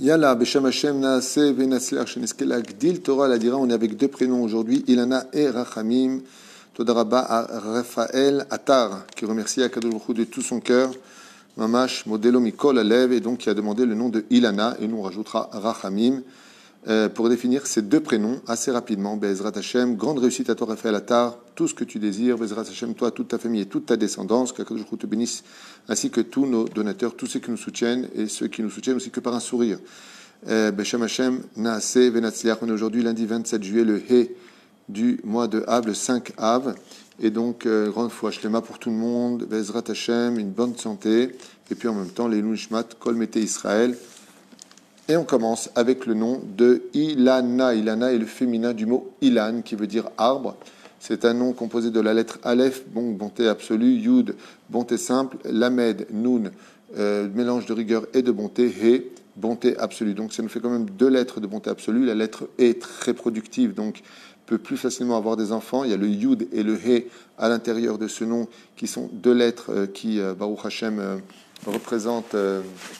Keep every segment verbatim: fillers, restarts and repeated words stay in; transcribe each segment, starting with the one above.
Yalla, Beshem Hashem, Naase, Venatzler, Sheneskel, Agdil, Torah, la dira, on est avec deux prénoms aujourd'hui, Ilana et Rachamim. Todaraba à Raphaël Attar, qui remercie Akadosh Baruch Hu de tout son cœur, Mamash, Modelo Mikol Alev, et donc qui a demandé le nom de Ilana, et nous on rajoutera Rachamim, euh, pour définir ces deux prénoms assez rapidement. Bezrat Hashem, grande réussite à toi Raphaël Attar, tout ce que tu désires, Bezrat Hashem, toi, toute ta famille et toute ta descendance, qu'Akadosh Baruch Hu te bénisse, ainsi que tous nos donateurs, tous ceux qui nous soutiennent, et ceux qui nous soutiennent aussi que par un sourire. Beshem Hashem, Naase, Venatzliach, on est aujourd'hui lundi vingt-sept juillet, le He du mois de Av, le cinq Av, et donc euh, grande foi Shlema pour tout le monde, Bezrat Hashem, une bonne santé, et puis en même temps les Nishmat, Kol Mete Israël. Et on commence avec le nom de Ilana. Ilana est le féminin du mot Ilan, qui veut dire arbre. C'est un nom composé de la lettre Aleph, bon, bonté absolue, Yud, bonté simple, Lamed, Nun, euh, mélange de rigueur et de bonté, He, bonté absolue. Donc ça nous fait quand même deux lettres de bonté absolue. La lettre E est très productive, donc peut plus facilement avoir des enfants. Il y a le Yud et le He à l'intérieur de ce nom, qui sont deux lettres euh, qui, euh, Baruch Hashem, euh, représentent euh,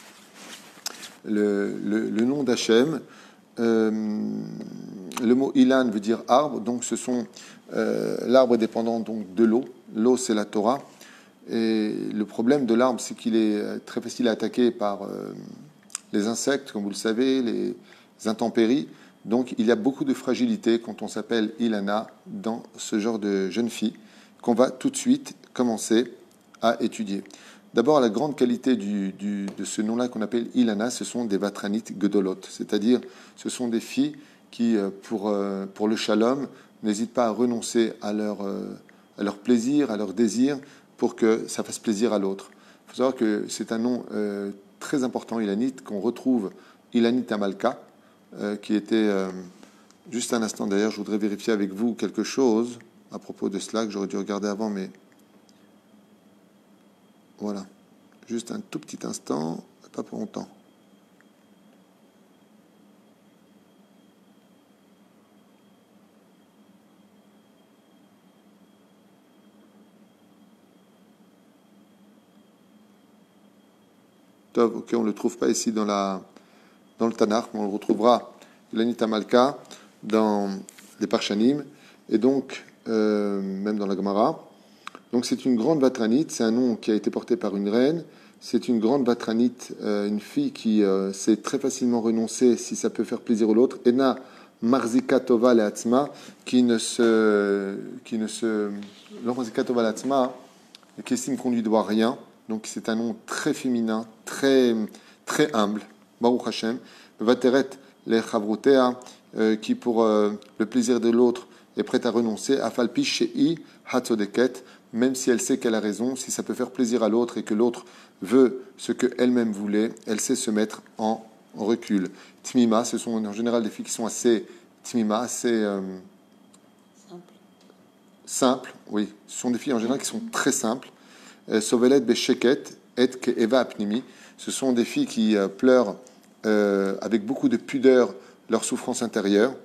le, le, le nom d'Hachem. Euh, le mot Ilan veut dire arbre, donc ce sont euh, l'arbre dépendant donc de l'eau. L'eau, c'est la Torah. Et le problème de l'arbre, c'est qu'il est très facile à attaquer par euh, les insectes, comme vous le savez, les intempéries. Donc, il y a beaucoup de fragilité quand on s'appelle Ilana dans ce genre de jeune fille qu'on va tout de suite commencer à étudier. D'abord, la grande qualité du, du, de ce nom-là qu'on appelle Ilana, ce sont des vatranites gedolot, c'est-à-dire ce sont des filles qui, pour, pour le shalom, n'hésitent pas à renoncer à leur, à leur plaisir, à leur désir, pour que ça fasse plaisir à l'autre. Il faut savoir que c'est un nom euh, très important, Ilanite, qu'on retrouve Ilanit Amalka, Euh, qui était euh, juste un instant. D'ailleurs, je voudrais vérifier avec vous quelque chose à propos de cela que j'aurais dû regarder avant, mais voilà, juste un tout petit instant, pas pour longtemps. Tov, ok, on ne le trouve pas ici dans la dans le Tanakh, mais on le retrouvera, Ilanit Amalka, dans les Parshanim, et donc, euh, même dans la Gemara. Donc, c'est une grande vatranite, c'est un nom qui a été porté par une reine, c'est une grande vatranite, euh, une fille qui euh, sait très facilement renoncer si ça peut faire plaisir à l'autre, Ena Marzika Tova Leatzma, qui ne se. qui ne se. Marzika Tova Leatzma, qui estime qu'on lui doit rien, donc c'est un nom très féminin, très, très humble. Baruch Hashem, Vateret les Chavrutea, qui pour euh, le plaisir de l'autre est prête à renoncer, Afalpi Shei Hatzodeket, même si elle sait qu'elle a raison, si ça peut faire plaisir à l'autre et que l'autre veut ce qu'elle-même voulait, elle sait se mettre en, en recul. Tmima, ce sont en général des filles qui sont assez Tmima, assez euh, simples. Simples, oui. Ce sont des filles en général qui sont très simples. Sovelet Besheket et Eva Apnimi. Ce sont des filles qui euh, pleurent euh, avec beaucoup de pudeur leur souffrance intérieure,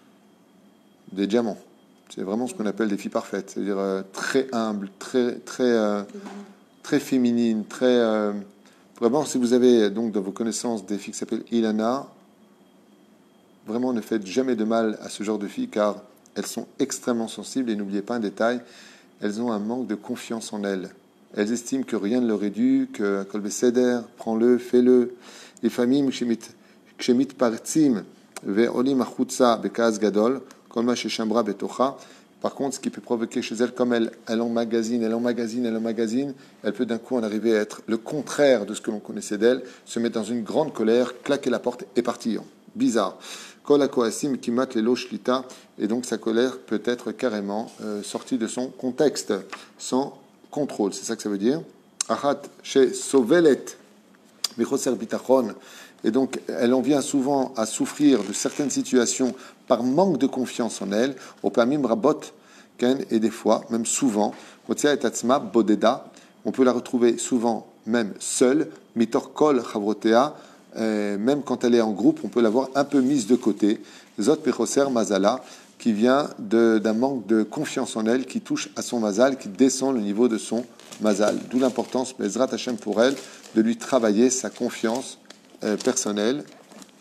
des diamants. C'est vraiment ce qu'on appelle des filles parfaites, c'est-à-dire euh, très humbles, très très euh, très féminines, très euh... vraiment. Si vous avez donc dans vos connaissances des filles qui s'appellent Ilana, vraiment ne faites jamais de mal à ce genre de filles car elles sont extrêmement sensibles et n'oubliez pas un détail, elles ont un manque de confiance en elles. Elles estiment que rien ne leur est dû, que Kol Beseder, prends-le, fais-le. Les familles, Kshemit Partzim, Ve'olim Achutza, Bekaz Gadol, Kolma Sheshambra Betocha. Par contre, ce qui peut provoquer chez elles, comme elle, elle emmagasine, elle emmagasine, elle emmagasine, elle peut d'un coup en arriver à être le contraire de ce que l'on connaissait d'elle, se mettre dans une grande colère, claquer la porte et partir. Bizarre. Kol HaKoasim Kimat Lelo Shlita, et donc sa colère peut être carrément euh, sortie de son contexte, sans contrôle, c'est ça que ça veut dire. Achat chez Sovelet Michoser Bitachon, et donc elle en vient souvent à souffrir de certaines situations par manque de confiance en elle, au Pamim Rabot, et des fois, même souvent, Motia et Tatsma Bodeda, on peut la retrouver souvent même seule, Mitor Kol Chavrotea, même quand elle est en groupe, on peut la voir un peu mise de côté. Zot Pechoser Mazala, qui vient de, d'un manque de confiance en elle, qui touche à son mazal, qui descend le niveau de son mazal. D'où l'importance, Bezrat Hashem pour elle, de lui travailler sa confiance euh, personnelle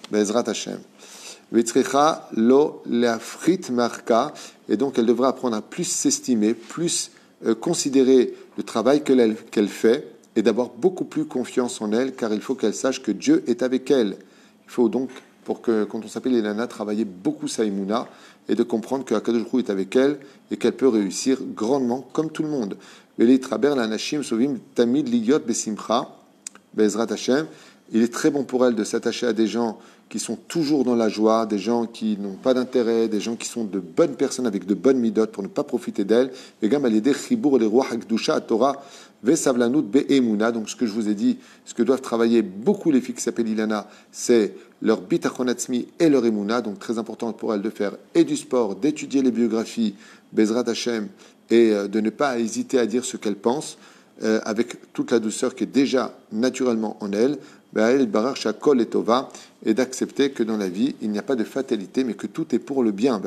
Bezrat Hashem. Vitzricha lo leafrit marka, et donc elle devra apprendre à plus s'estimer, plus euh, considérer le travail que elle, qu'elle fait, et d'avoir beaucoup plus confiance en elle, car il faut qu'elle sache que Dieu est avec elle. Il faut donc, pour que, quand on s'appelle Ilana, travailler beaucoup sa imuna, et de comprendre que Akadosh Baruch Hu est avec elle, et qu'elle peut réussir grandement, comme tout le monde. Veli traber la nashim sovim tamid liyot besimcha, bezrat Hashem. Il est très bon pour elle de s'attacher à des gens qui sont toujours dans la joie, des gens qui n'ont pas d'intérêt, des gens qui sont de bonnes personnes avec de bonnes midotes pour ne pas profiter d'elles. Donc ce que je vous ai dit, ce que doivent travailler beaucoup les filles qui s'appellent Ilana, c'est leur bitachon atzmi et leur emuna. Donc très important pour elles de faire et du sport, d'étudier les biographies, Bezrat Hashem, et de ne pas hésiter à dire ce qu'elles pensent, euh, avec toute la douceur qui est déjà naturellement en elles. Et d'accepter que dans la vie, il n'y a pas de fatalité, mais que tout est pour le bien.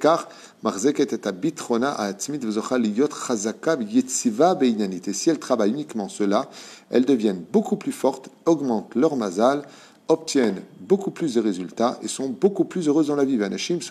Et si elles travaillent uniquement cela, elles deviennent beaucoup plus fortes, augmentent leur mazal, obtiennent beaucoup plus de résultats et sont beaucoup plus heureuses dans la vie.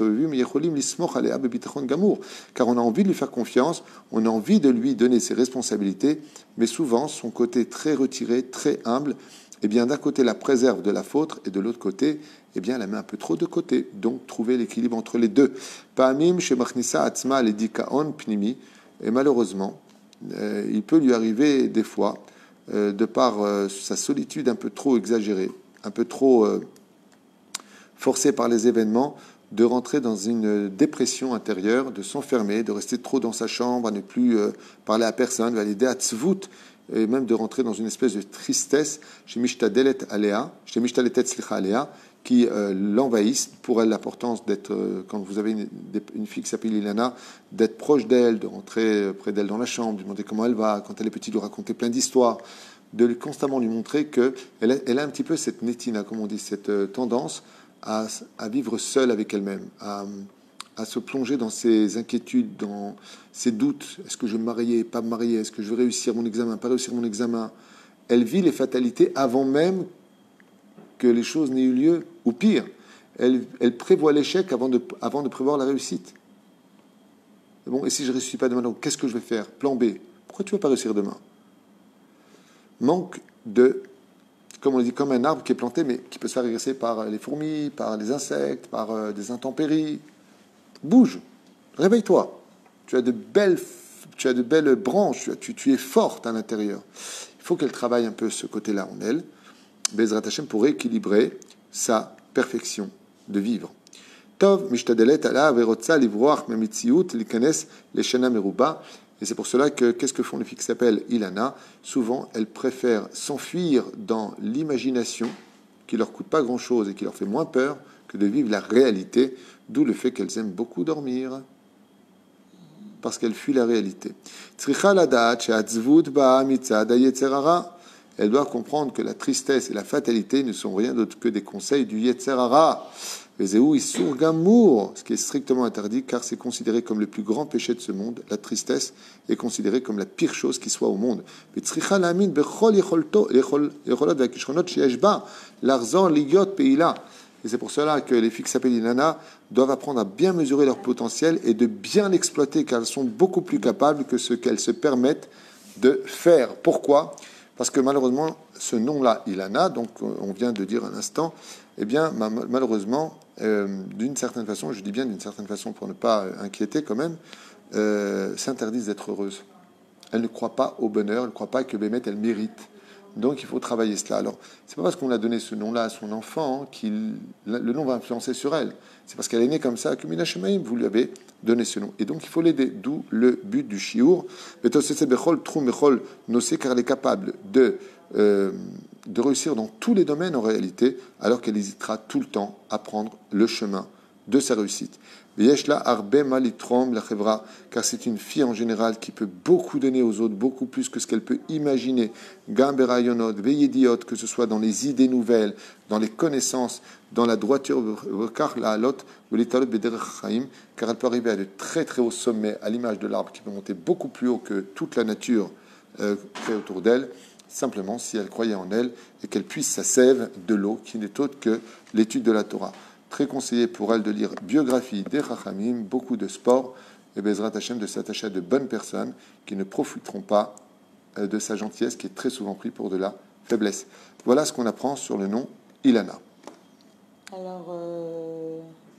Car on a envie de lui faire confiance, on a envie de lui donner ses responsabilités, mais souvent son côté très retiré, très humble, eh bien, d'un côté, la préserve de la faute, et de l'autre côté, eh bien, la met un peu trop de côté. Donc, trouver l'équilibre entre les deux. Pa'amim shemachnisa atzma ledikaon pnimi. Et malheureusement, euh, il peut lui arriver des fois, euh, de par euh, sa solitude un peu trop exagérée, un peu trop euh, forcée par les événements, de rentrer dans une dépression intérieure, de s'enfermer, de rester trop dans sa chambre, à ne plus euh, parler à personne, à l'aider à tzvut, et même de rentrer dans une espèce de tristesse chez Mishtadelet Alea, chez Mishtaletet Slicha Alea, qui euh, l'envahissent. Pour elle, l'importance d'être, euh, quand vous avez une, une fille qui s'appelle Ilana, d'être proche d'elle, de rentrer près d'elle dans la chambre, de demander comment elle va, quand elle est petite, de raconter plein d'histoires, de lui, constamment lui montrer qu'elle a, elle a un petit peu cette netina, comme on dit, cette euh, tendance à, à vivre seule avec elle-même, à, à se plonger dans ses inquiétudes, dans ses doutes. Est-ce que je vais me marier, pas me marier? Est-ce que je vais réussir mon examen, pas réussir mon examen? Elle vit les fatalités avant même que les choses n'aient eu lieu, ou pire, elle, elle prévoit l'échec avant de, avant de prévoir la réussite. Bon, et si je ne réussis pas demain, donc qu'est-ce que je vais faire? Plan B. Pourquoi tu ne vas pas réussir demain? Manque de, comme on dit, comme un arbre qui est planté, mais qui peut se faire agresser par les fourmis, par les insectes, par euh, des intempéries. Bouge, réveille-toi. Tu as de belles, tu as de belles branches, tu, tu es forte à l'intérieur. Il faut qu'elle travaille un peu ce côté-là en elle, Bezrat Hashem, pour équilibrer sa perfection de vivre. Tov mishtadelet ala verotza livroach memitziut likanes leshana meruba. Et c'est pour cela que qu'est-ce que font les filles qui s'appellent Ilana? Souvent, elles préfèrent s'enfuir dans l'imagination qui leur coûte pas grand-chose et qui leur fait moins peur que de vivre la réalité. D'où le fait qu'elles aiment beaucoup dormir, parce qu'elles fuient la réalité. Elle doit comprendre que la tristesse et la fatalité ne sont rien d'autre que des conseils du Yetzer Hara. Ce qui est strictement interdit, car c'est considéré comme le plus grand péché de ce monde. La tristesse est considérée comme la pire chose qui soit au monde. Et c'est pour cela que les filles qui s'appellent Ilana doivent apprendre à bien mesurer leur potentiel et de bien l'exploiter, car elles sont beaucoup plus capables que ce qu'elles se permettent de faire. Pourquoi? Parce que malheureusement, ce nom-là, Ilana, donc on vient de dire un instant, eh bien, malheureusement, euh, d'une certaine façon, je dis bien d'une certaine façon pour ne pas inquiéter quand même, euh, s'interdisent d'être heureuses. Elles ne croient pas au bonheur, elles ne croient pas que Bémet, elle mérite. Donc il faut travailler cela. Alors, c'est pas parce qu'on a donné ce nom-là à son enfant qu'il le nom va influencer sur elle. C'est parce qu'elle est née comme ça que Mina Shemaim, vous lui avez donné ce nom. Et donc il faut l'aider. D'où le but du shiur. Car elle est capable de, euh, de réussir dans tous les domaines en réalité, alors qu'elle hésitera tout le temps à prendre le chemin de sa réussite. Car c'est une fille en général qui peut beaucoup donner aux autres, beaucoup plus que ce qu'elle peut imaginer. Que ce soit dans les idées nouvelles, dans les connaissances, dans la droiture, car elle peut arriver à de très très hauts sommets, à l'image de l'arbre qui peut monter beaucoup plus haut que toute la nature euh, créée autour d'elle. simplement si elle croyait en elle et qu'elle puisse sa sève de l'eau, qui n'est autre que l'étude de la Torah. Très conseillé pour elle de lire biographie des Chachamim, beaucoup de sport, et Bezrat Hashem de s'attacher à de bonnes personnes qui ne profiteront pas de sa gentillesse, qui est très souvent pris pour de la faiblesse. Voilà ce qu'on apprend sur le nom Ilana. Alors, euh,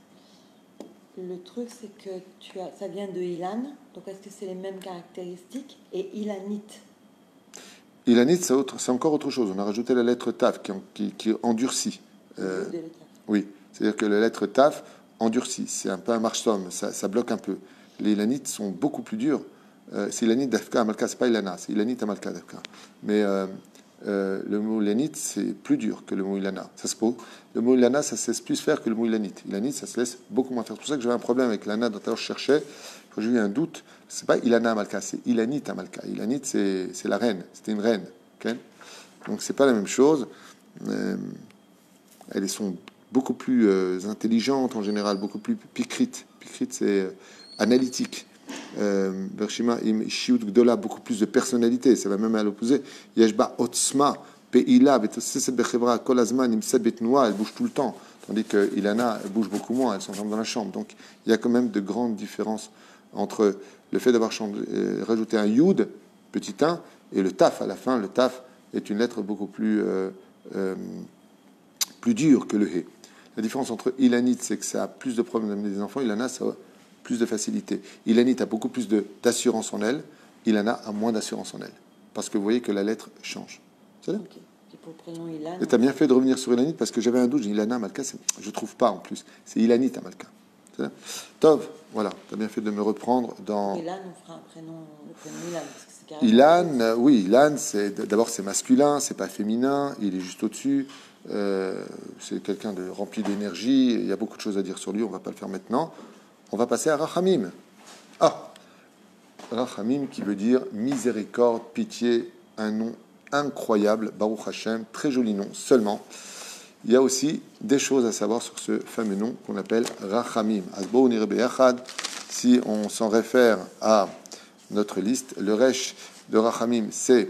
le truc, c'est que tu as, ça vient de Ilan, donc est-ce que c'est les mêmes caractéristiques? Et Ilanite. Ilanite, c'est, autre, c'est encore autre chose. On a rajouté la lettre Taf qui, qui, qui endurcit. Euh, oui, c'est-à-dire que la lettre Taf endurcit. C'est un peu un marche-somme, ça, ça bloque un peu. Les Ilanites sont beaucoup plus durs. Euh, c'est Ilanite d'Afka Amalka, c'est pas Ilana, c'est Ilanite Amalka d'Afka. Mais euh, euh, le mot Ilanite, c'est plus dur que le mot Ilana. Ça se peut. Le mot Ilana, ça se laisse plus faire que le mot Ilanite. Ilanite, ça se laisse beaucoup moins faire. C'est pour ça que j'avais un problème avec l'Ana dont je cherchais. Quand j'ai eu un doute, c'est pas Ilana Amalka, c'est Ilanite Amalka. Ilanite, c'est, c'est la reine. C'était une reine. Okay, donc c'est pas la même chose. Euh, elles sont beaucoup plus euh, intelligentes en général, beaucoup plus picrites. Picrites, c'est euh, analytique. Bershima im shiut gdola, beaucoup plus de personnalité. Ça va même à l'opposé. Yeshba otzma peila betosset bechevra kol azman imset betnoua. Elle bouge tout le temps, tandis que Ilana elle bouge beaucoup moins. Elle s'enferme dans la chambre. Donc il y a quand même de grandes différences entre le fait d'avoir euh, rajouté un yud petit un et le taf à la fin. Le taf est une lettre beaucoup plus euh, euh, plus dure que le he. La différence entre Ilanite, c'est que ça a plus de problèmes d'amener des enfants. Ilana, ça a plus de facilité. Ilanite a beaucoup plus de, d'assurance en elle. Ilana a moins d'assurance en elle. Parce que vous voyez que la lettre change. C'est ça? Okay. Et pour le prénom Ilan, et tu as bien fait de revenir sur Ilanite parce que j'avais un doute. J'ai dit Ilana, Malka, je ne trouve pas en plus. C'est Ilanite à Malka. Tov, voilà, tu as bien fait de me reprendre dans... Ilan, on fera un prénom, le prénom Ilan. Parce que c'est carrément Ilan, euh, oui, Ilan, c'est, d'abord c'est masculin, c'est pas féminin, il est juste au-dessus. Euh, c'est quelqu'un de rempli d'énergie. Il y a beaucoup de choses à dire sur lui, on ne va pas le faire maintenant. On va passer à Rachamim. Ah, Rachamim qui veut dire miséricorde, pitié, un nom incroyable, Baruch Hashem, très joli nom, seulement. Il y a aussi des choses à savoir sur ce fameux nom qu'on appelle Rachamim. Asbo Nire Beyachad, si on s'en réfère à notre liste, le resh de Rachamim, c'est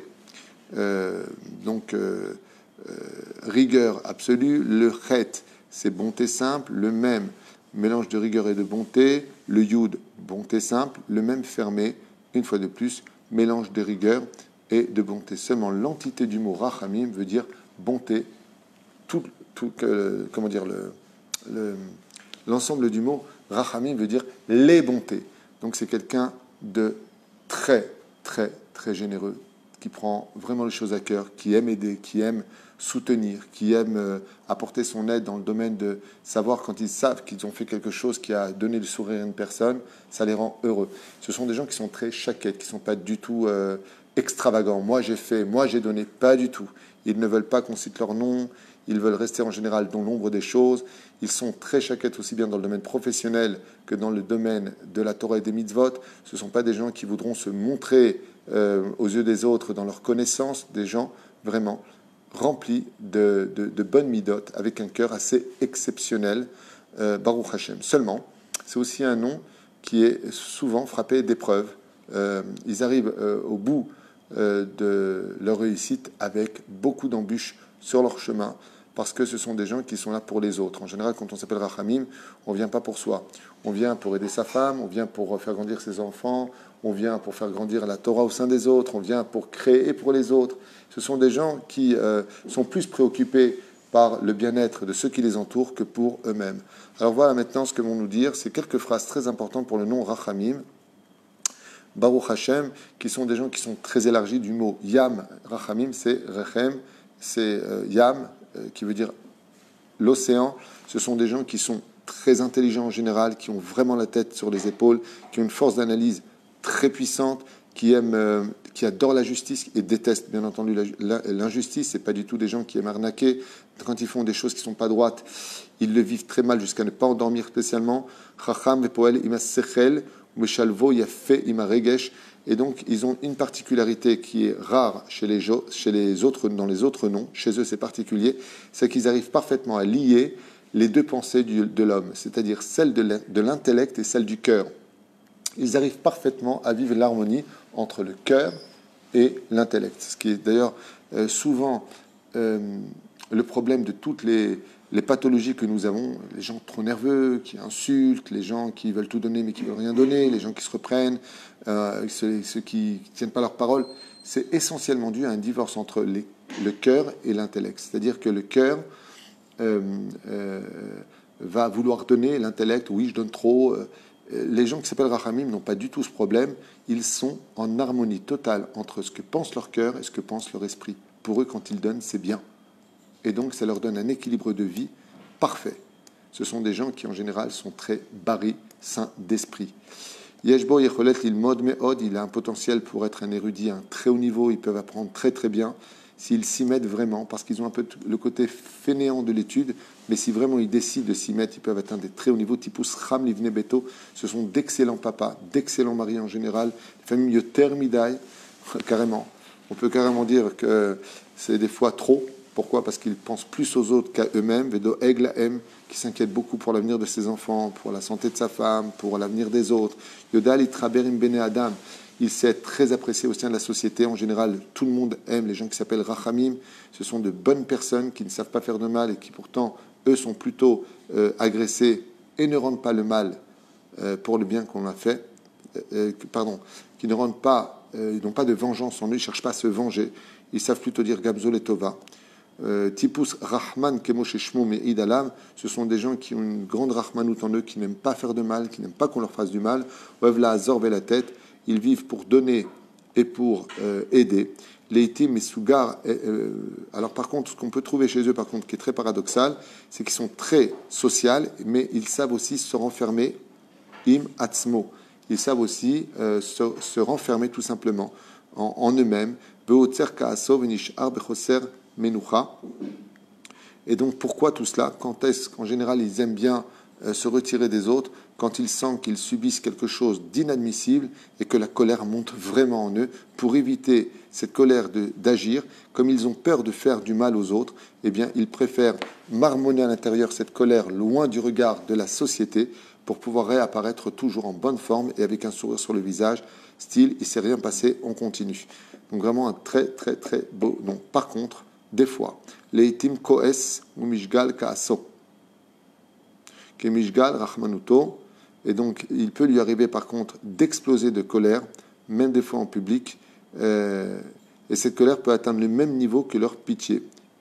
euh, donc euh, euh, rigueur absolue, le chet, c'est bonté simple, le même, mélange de rigueur et de bonté, le yud, bonté simple, le même fermé, une fois de plus, mélange de rigueur et de bonté. Seulement l'entité du mot rachamim veut dire bonté, tout, tout euh, comment dire, le, le, l'ensemble du mot rachamim veut dire les bontés. Donc c'est quelqu'un de très, très, très généreux, qui prend vraiment les choses à cœur, qui aime aider, qui aime soutenir, qui aime euh, apporter son aide dans le domaine de savoir quand ils savent qu'ils ont fait quelque chose qui a donné le sourire à une personne, ça les rend heureux. Ce sont des gens qui sont très chaquettes, qui ne sont pas du tout euh, extravagants. Moi j'ai fait, moi j'ai donné, pas du tout. Ils ne veulent pas qu'on cite leur nom, ils veulent rester en général dans l'ombre des choses. Ils sont très chaquettes aussi bien dans le domaine professionnel que dans le domaine de la Torah et des mitzvot. Ce ne sont pas des gens qui voudront se montrer euh, aux yeux des autres dans leur connaissance, des gens vraiment remplis de, de, de bonnes midot, avec un cœur assez exceptionnel, euh, Baruch Hashem. Seulement, c'est aussi un nom qui est souvent frappé d'épreuves. Euh, ils arrivent euh, au bout euh, de leur réussite avec beaucoup d'embûches sur leur chemin, parce que ce sont des gens qui sont là pour les autres. En général, quand on s'appelle Rachamim, on ne vient pas pour soi. On vient pour aider sa femme, on vient pour faire grandir ses enfants, on vient pour faire grandir la Torah au sein des autres, on vient pour créer pour les autres. Ce sont des gens qui euh, sont plus préoccupés par le bien-être de ceux qui les entourent que pour eux-mêmes. Alors voilà maintenant ce que vont nous dire, c'est quelques phrases très importantes pour le nom Rachamim, Baruch Hashem, qui sont des gens qui sont très élargis du mot Yam. Rachamim, c'est Rechem, c'est euh, Yam, euh, qui veut dire l'océan. Ce sont des gens qui sont très intelligents en général, qui ont vraiment la tête sur les épaules, qui ont une force d'analyse très puissante, qui aiment, euh, qui adorent la justice et détestent bien entendu la, la, l'injustice. C'est pas du tout des gens qui aiment arnaquer. Quand ils font des choses qui sont pas droites, ils le vivent très mal jusqu'à ne pas endormir spécialement. Chacham vepoel imas sechel meshalvo yafe imaregesh. Et donc, ils ont une particularité qui est rare chez les, chez les autres, dans les autres noms. Chez eux, c'est particulier. C'est qu'ils arrivent parfaitement à lier les deux pensées du, de l'homme, c'est-à-dire celle de l'intellect et celle du cœur. Ils arrivent parfaitement à vivre l'harmonie entre le cœur et l'intellect. Ce qui est d'ailleurs euh, souvent euh, le problème de toutes les, les pathologies que nous avons, les gens trop nerveux, qui insultent, les gens qui veulent tout donner mais qui ne veulent rien donner, les gens qui se reprennent, euh, ceux, ceux qui ne tiennent pas leur parole, c'est essentiellement dû à un divorce entre les, le cœur et l'intellect. C'est-à-dire que le cœur euh, euh, va vouloir donner, l'intellect, oui, je donne trop. Euh, les gens qui s'appellent Rachamim n'ont pas du tout ce problème. Ils sont en harmonie totale entre ce que pense leur cœur et ce que pense leur esprit. Pour eux, quand ils donnent, c'est bien. Et donc, ça leur donne un équilibre de vie parfait. Ce sont des gens qui, en général, sont très barrés, sains d'esprit. Yeshbo Yecholet Lilmod Meod, il a un potentiel pour être un érudit à un très haut niveau. Ils peuvent apprendre très très bien s'ils s'y mettent vraiment, parce qu'ils ont un peu le côté fainéant de l'étude, mais si vraiment ils décident de s'y mettre, ils peuvent atteindre des très hauts niveaux. Tipus Ram Livne Beto, ce sont d'excellents papas, d'excellents maris en général, des familles Yoter Midai, carrément. On peut carrément dire que c'est des fois trop. Pourquoi ? Parce qu'ils pensent plus aux autres qu'à eux-mêmes. Vedo Egla M, qui s'inquiète beaucoup pour l'avenir de ses enfants, pour la santé de sa femme, pour l'avenir des autres. Yodal Itraberim Bene Adam, il sait être très apprécié au sein de la société. En général, tout le monde aime les gens qui s'appellent Rachamim. Ce sont de bonnes personnes qui ne savent pas faire de mal et qui pourtant, eux, sont plutôt euh, agressés et ne rendent pas le mal euh, pour le bien qu'on a fait. Euh, pardon, qui ne rendent pas, euh, ils n'ont pas de vengeance en eux, ils ne cherchent pas à se venger. Ils savent plutôt dire Gabzol et Tova. Euh, Tipus Rahman Kemoshe Shmo Me'id Alam, ce sont des gens qui ont une grande Rahmanout en eux, qui n'aiment pas faire de mal, qui n'aiment pas qu'on leur fasse du mal. Oevla Azor la tête, ils vivent pour donner et pour euh, aider. Les Itim et Sugar, euh, alors par contre, ce qu'on peut trouver chez eux, par contre, qui est très paradoxal, c'est qu'ils sont très sociaux, mais ils savent aussi se renfermer, im atzmo. Ils savent aussi euh, se, se renfermer tout simplement en, en eux-mêmes. Et donc pourquoi tout cela ? Quand est-ce qu'en général ils aiment bien euh, se retirer des autres ? Quand ils sentent qu'ils subissent quelque chose d'inadmissible et que la colère monte vraiment en eux, pour éviter cette colère de, d'agir, comme ils ont peur de faire du mal aux autres, eh bien ils préfèrent marmonner à l'intérieur cette colère loin du regard de la société pour pouvoir réapparaître toujours en bonne forme et avec un sourire sur le visage, style « il ne s'est rien passé, on continue ». Donc vraiment un très très très beau nom. Par contre, des fois, Leitim Koes ou Mishgal Kaaso, qui est Mishgal Rachmanuto, et donc il peut lui arriver par contre d'exploser de colère, même des fois en public, euh, et cette colère peut atteindre le même niveau que leur pitié,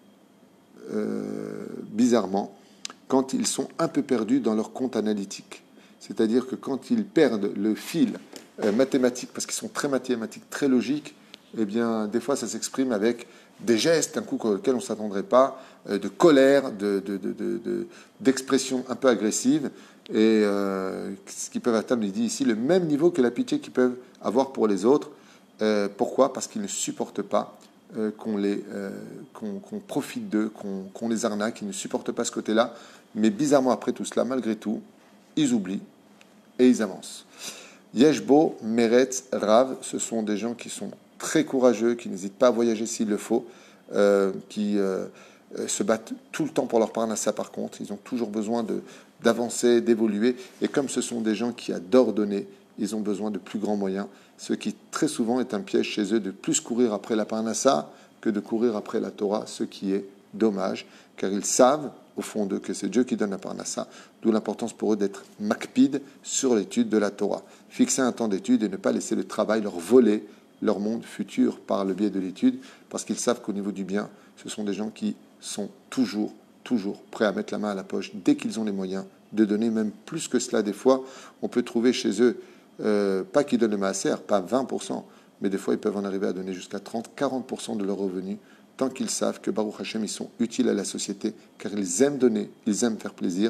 euh, bizarrement, quand ils sont un peu perdus dans leur compte analytique. C'est-à-dire que quand ils perdent le fil euh, mathématique, parce qu'ils sont très mathématiques, très logiques, eh bien, des fois, ça s'exprime avec des gestes, un coup auxquels on ne s'attendrait pas, euh, de colère, de, de, de, de, de, d'expression un peu agressive, et euh, ce qui peuvent atteindre, il dit ici, le même niveau que la pitié qu'ils peuvent avoir pour les autres. Euh, pourquoi ? Parce qu'ils ne supportent pas euh, qu'on, les, euh, qu'on, qu'on profite d'eux, qu'on, qu'on les arnaque, ils ne supportent pas ce côté-là, mais bizarrement, après tout cela, malgré tout, ils oublient et ils avancent. Yeshbo, Meretz, Rav, ce sont des gens qui sont très courageux, qui n'hésitent pas à voyager s'il le faut, euh, qui euh, se battent tout le temps pour leur parnassa par contre. Ils ont toujours besoin de, d'avancer, d'évoluer. Et comme ce sont des gens qui adorent donner, ils ont besoin de plus grands moyens. Ce qui très souvent est un piège chez eux de plus courir après la parnassa que de courir après la Torah, ce qui est dommage, car ils savent au fond d'eux que c'est Dieu qui donne la parnassa, d'où l'importance pour eux d'être makpid sur l'étude de la Torah. Fixer un temps d'étude et ne pas laisser le travail leur voler leur monde futur par le biais de l'étude, parce qu'ils savent qu'au niveau du bien, ce sont des gens qui sont toujours, toujours prêts à mettre la main à la poche dès qu'ils ont les moyens de donner, même plus que cela. Des fois, on peut trouver chez eux, euh, pas qu'ils donnent le maaser, pas vingt pour cent, mais des fois, ils peuvent en arriver à donner jusqu'à trente à quarante pour cent de leurs revenus, tant qu'ils savent que Baruch Hashem, ils sont utiles à la société, car ils aiment donner, ils aiment faire plaisir.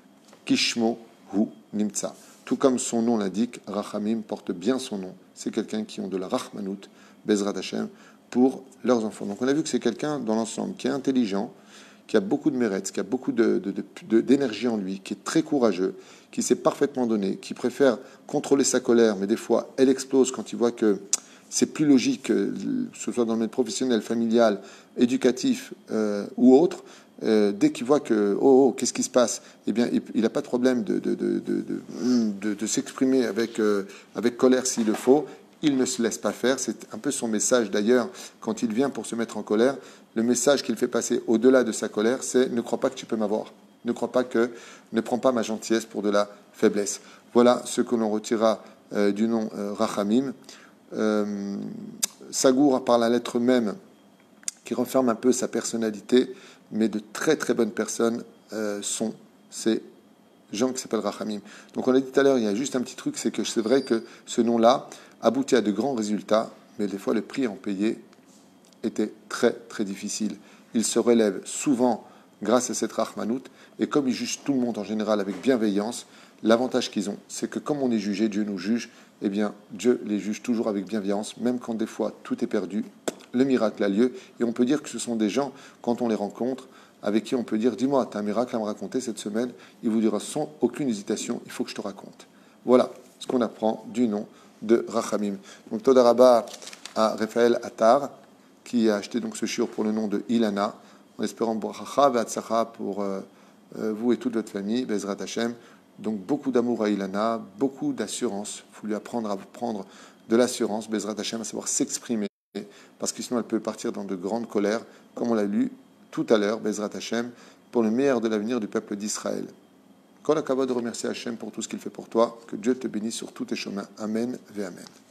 Kishmo hu nimtza. Tout comme son nom l'indique, Rachamim porte bien son nom. C'est quelqu'un qui ont de la Rachmanout, Bezrat Hashem, pour leurs enfants. Donc on a vu que c'est quelqu'un dans l'ensemble qui est intelligent, qui a beaucoup de mérite, qui a beaucoup de, de, de, de, d'énergie en lui, qui est très courageux, qui s'est parfaitement donné, qui préfère contrôler sa colère, mais des fois elle explose quand il voit que c'est plus logique, que ce soit dans le domaine professionnel, familial, éducatif euh, ou autre. Euh, dès qu'il voit que, oh, oh, qu'est-ce qui se passe ? Eh bien, il n'a pas de problème de, de, de, de, de, de, de s'exprimer avec, euh, avec colère s'il le faut. il ne se laisse pas faire. C'est un peu son message d'ailleurs, quand il vient pour se mettre en colère. Le message qu'il fait passer au-delà de sa colère, c'est « ne crois pas que tu peux m'avoir ». Ne crois pas que, ne prends pas ma gentillesse pour de la faiblesse. Voilà ce que l'on retirera euh, du nom euh, Rachamim. Euh, Sagour, par la lettre même, qui renferme un peu sa personnalité, mais de très très bonnes personnes euh, sont ces gens qui s'appellent Rachamim. Donc on a dit tout à l'heure, il y a juste un petit truc, c'est que c'est vrai que ce nom-là aboutit à de grands résultats, mais des fois le prix à en payer était très très difficile. Il se relève souvent grâce à cette Rahmanout, et comme ils jugent tout le monde en général avec bienveillance, l'avantage qu'ils ont, c'est que comme on est jugé, Dieu nous juge, eh bien Dieu les juge toujours avec bienveillance, même quand des fois tout est perdu, le miracle a lieu, et on peut dire que ce sont des gens, quand on les rencontre, avec qui on peut dire, dis-moi, tu as un miracle à me raconter cette semaine, il vous dira sans aucune hésitation, il faut que je te raconte. Voilà ce qu'on apprend du nom de Rachamim. Donc Toda Rabba à Raphaël Attar, qui a acheté donc ce shiur pour le nom de Ilana, en espérant bracha ve'atzlacha pour euh, euh, vous et toute votre famille, Bezrat Hashem. Donc beaucoup d'amour à Ilana, beaucoup d'assurance. Il faut lui apprendre à prendre de l'assurance, Bezrat Hashem, à savoir s'exprimer, parce que sinon elle peut partir dans de grandes colères, comme on l'a lu tout à l'heure, Bezrat Hashem, pour le meilleur de l'avenir du peuple d'Israël. Kol hakavod de remercier Hashem pour tout ce qu'il fait pour toi. Que Dieu te bénisse sur tous tes chemins. Amen ve Amen.